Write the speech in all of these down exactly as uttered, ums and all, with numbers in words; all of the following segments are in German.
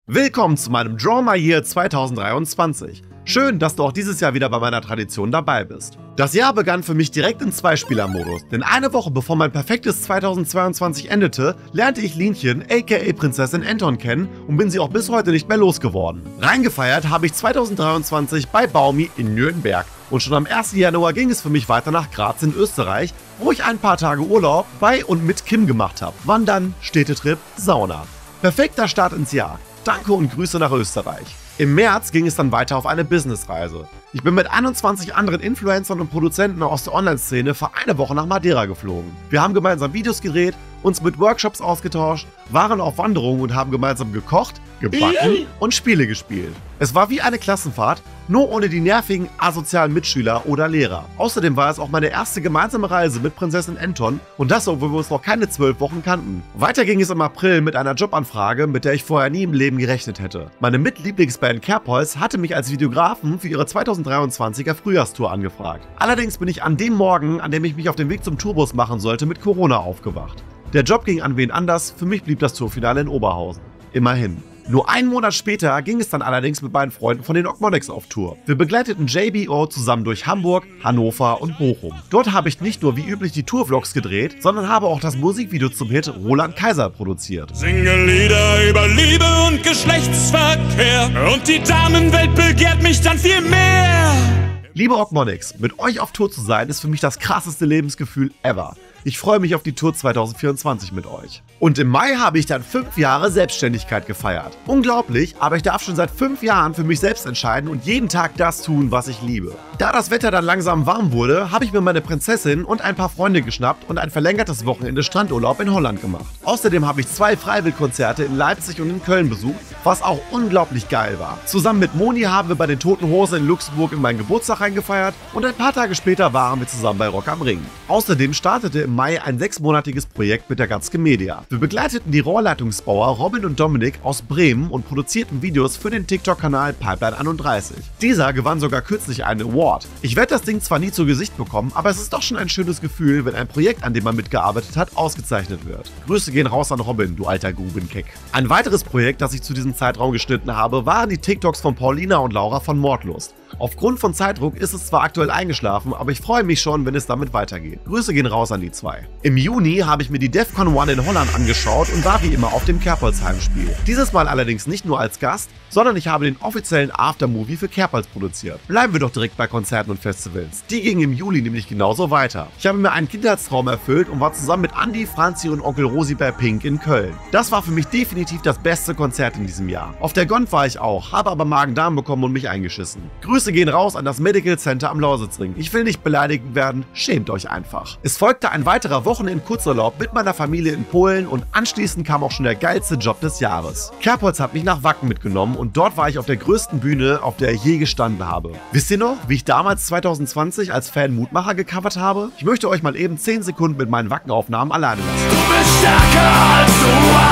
Willkommen zu meinem Draw My Year zweitausenddreiundzwanzig. Schön, dass du auch dieses Jahr wieder bei meiner Tradition dabei bist. Das Jahr begann für mich direkt im Zweispieler-Modus, denn eine Woche bevor mein perfektes zweitausendzweiundzwanzig endete, lernte ich Linchen aka Prinzessin Anton kennen und bin sie auch bis heute nicht mehr losgeworden. Reingefeiert habe ich zweitausenddreiundzwanzig bei Baumi in Nürnberg und schon am ersten Januar ging es für mich weiter nach Graz in Österreich, wo ich ein paar Tage Urlaub bei und mit Kim gemacht habe. Wandern, Städtetrip, Sauna. Perfekter Start ins Jahr. Danke und Grüße nach Österreich. Im März ging es dann weiter auf eine Businessreise. Ich bin mit einundzwanzig anderen Influencern und Produzenten aus der Online-Szene für eine Woche nach Madeira geflogen. Wir haben gemeinsam Videos gedreht, uns mit Workshops ausgetauscht, waren auf Wanderungen und haben gemeinsam gekocht, gebacken und Spiele gespielt. Es war wie eine Klassenfahrt, nur ohne die nervigen, asozialen Mitschüler oder Lehrer. Außerdem war es auch meine erste gemeinsame Reise mit Prinzessin Anton und das, obwohl wir uns noch keine zwölf Wochen kannten. Weiter ging es im April mit einer Jobanfrage, mit der ich vorher nie im Leben gerechnet hätte. Meine Mitlieblingsband Kerbholz hatte mich als Videografen für ihre zweitausenddreiundzwanziger Frühjahrstour angefragt. Allerdings bin ich an dem Morgen, an dem ich mich auf den Weg zum Tourbus machen sollte, mit Corona aufgewacht. Der Job ging an wen anders, für mich blieb das Tourfinale in Oberhausen. Immerhin. Nur einen Monat später ging es dann allerdings mit meinen Freunden von den Ogmonics auf Tour. Wir begleiteten J B O zusammen durch Hamburg, Hannover und Bochum. Dort habe ich nicht nur wie üblich die Tourvlogs gedreht, sondern habe auch das Musikvideo zum Hit Roland Kaiser produziert. Singe Lieder über Liebe und Geschlechtsverkehr und die Damenwelt begehrt mich dann viel mehr. Liebe Ogmonics, mit euch auf Tour zu sein, ist für mich das krasseste Lebensgefühl ever. Ich freue mich auf die Tour zweitausendvierundzwanzig mit euch. Und im Mai habe ich dann fünf Jahre Selbstständigkeit gefeiert. Unglaublich, aber ich darf schon seit fünf Jahren für mich selbst entscheiden und jeden Tag das tun, was ich liebe. Da das Wetter dann langsam warm wurde, habe ich mir meine Prinzessin und ein paar Freunde geschnappt und ein verlängertes Wochenende Strandurlaub in Holland gemacht. Außerdem habe ich zwei Freiwillkonzerte in Leipzig und in Köln besucht, was auch unglaublich geil war. Zusammen mit Moni haben wir bei den Toten Hosen in Luxemburg in meinen Geburtstag reingefeiert und ein paar Tage später waren wir zusammen bei Rock am Ring. Außerdem startete im Mai ein sechsmonatiges Projekt mit der Ganzke Media. Wir begleiteten die Rohrleitungsbauer Robin und Dominik aus Bremen und produzierten Videos für den TikTok-Kanal Pipeline einunddreißig. Dieser gewann sogar kürzlich einen Award. Ich werde das Ding zwar nie zu Gesicht bekommen, aber es ist doch schon ein schönes Gefühl, wenn ein Projekt, an dem man mitgearbeitet hat, ausgezeichnet wird. Grüße gehen raus an Robin, du alter Grubenkeck. Ein weiteres Projekt, das ich zu diesem Zeitraum geschnitten habe, waren die TikToks von Paulina und Laura von Mordlust. Aufgrund von Zeitdruck ist es zwar aktuell eingeschlafen, aber ich freue mich schon, wenn es damit weitergeht. Grüße gehen raus an die zwei. Im Juni habe ich mir die DEFCON eins in Holland angeschaut und war wie immer auf dem Kerbholz Heimspiel. Dieses Mal allerdings nicht nur als Gast, sondern ich habe den offiziellen Aftermovie für Kerbholz produziert. Bleiben wir doch direkt bei Konzerten und Festivals. Die gingen im Juli nämlich genauso weiter. Ich habe mir einen Kindheitstraum erfüllt und war zusammen mit Andi, Franzi und Onkel Rosi bei Pink in Köln. Das war für mich definitiv das beste Konzert in diesem Jahr. Auf der Gonf war ich auch, habe aber Magen-Darm bekommen und mich eingeschissen. Grüße gehen raus an das Medical Center am Lausitzring. Ich will nicht beleidigt werden, schämt euch einfach. Es folgte ein weiterer Wochenend-Kurzurlaub mit meiner Familie in Polen und anschließend kam auch schon der geilste Job des Jahres. Kerbholz hat mich nach Wacken mitgenommen und dort war ich auf der größten Bühne, auf der ich je gestanden habe. Wisst ihr noch, wie ich damals zweitausendzwanzig als Fan Mutmacher gecovert habe? Ich möchte euch mal eben zehn Sekunden mit meinen Wackenaufnahmen alleine lassen. Du bist stärker als du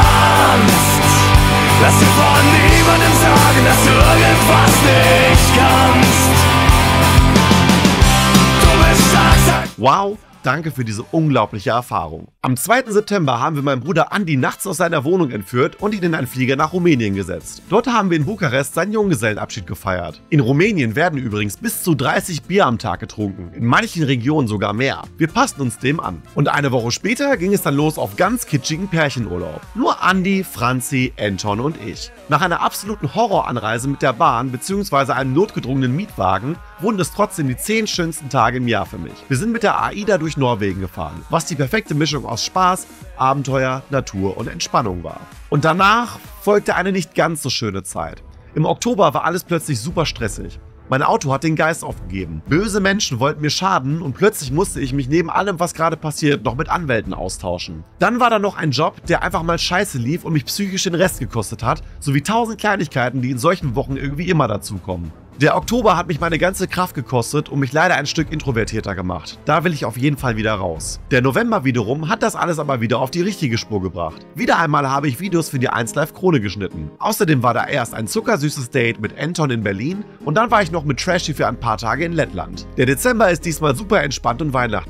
ahnst. Lass dir von niemandem sagen, dass du irgendwas nicht kannst. Du bist stark sein. Wow, danke für diese unglaubliche Erfahrung. Am zweiten September haben wir meinen Bruder Andi nachts aus seiner Wohnung entführt und ihn in einen Flieger nach Rumänien gesetzt. Dort haben wir in Bukarest seinen Junggesellenabschied gefeiert. In Rumänien werden übrigens bis zu dreißig Bier am Tag getrunken, in manchen Regionen sogar mehr. Wir passten uns dem an. Und eine Woche später ging es dann los auf ganz kitschigen Pärchenurlaub. Nur Andi, Franzi, Anton und ich. Nach einer absoluten Horroranreise mit der Bahn bzw. einem notgedrungenen Mietwagen wurden es trotzdem die zehn schönsten Tage im Jahr für mich. Wir sind mit der AIDA durch Norwegen gefahren, was die perfekte Mischung aus Spaß, Abenteuer, Natur und Entspannung war. Und danach folgte eine nicht ganz so schöne Zeit. Im Oktober war alles plötzlich super stressig. Mein Auto hat den Geist aufgegeben. Böse Menschen wollten mir schaden und plötzlich musste ich mich neben allem, was gerade passiert, noch mit Anwälten austauschen. Dann war da noch ein Job, der einfach mal scheiße lief und mich psychisch den Rest gekostet hat, sowie tausend Kleinigkeiten, die in solchen Wochen irgendwie immer dazukommen. Der Oktober hat mich meine ganze Kraft gekostet und mich leider ein Stück introvertierter gemacht. Da will ich auf jeden Fall wieder raus. Der November wiederum hat das alles aber wieder auf die richtige Spur gebracht. Wieder einmal habe ich Videos für die eins Live Krone geschnitten. Außerdem war da erst ein zuckersüßes Date mit Anton in Berlin und dann war ich noch mit Trashy für ein paar Tage in Lettland. Der Dezember ist diesmal super entspannt und weihnachtlich.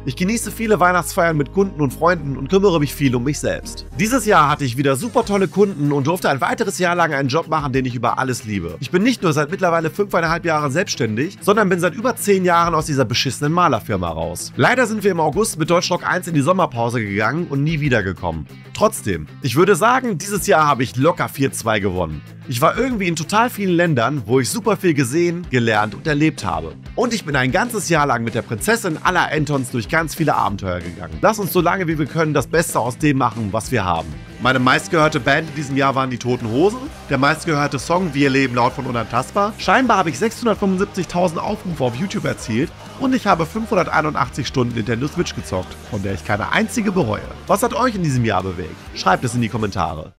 Ich genieße viele Weihnachtsfeiern mit Kunden und Freunden und kümmere mich viel um mich selbst. Dieses Jahr hatte ich wieder super tolle Kunden und durfte ein weiteres Jahr lang einen Job machen, den ich über alles liebe. Ich bin nicht nur seit mittlerweile fünfeinhalb Jahren selbstständig, sondern bin seit über zehn Jahren aus dieser beschissenen Malerfirma raus. Leider sind wir im August mit Deutschrock eins in die Sommerpause gegangen und nie wiedergekommen. Trotzdem, ich würde sagen, dieses Jahr habe ich locker vier zwei gewonnen. Ich war irgendwie in total vielen Ländern, wo ich super viel gesehen, gelernt und erlebt habe. Und ich bin ein ganzes Jahr lang mit der Prinzessin aller Entons durch ganz viele Abenteuer gegangen. Lass uns so lange wie wir können das Beste aus dem machen, was wir haben. Meine meistgehörte Band in diesem Jahr waren die Toten Hosen. Der meistgehörte Song Wir leben laut von Unantastbar. Scheinbar habe ich sechshundertfünfundsiebzigtausend Aufrufe auf YouTube erzielt und ich habe fünfhunderteinundachtzig Stunden Nintendo Switch gezockt, von der ich keine einzige bereue. Was hat euch in diesem Jahr bewegt? Schreibt es in die Kommentare.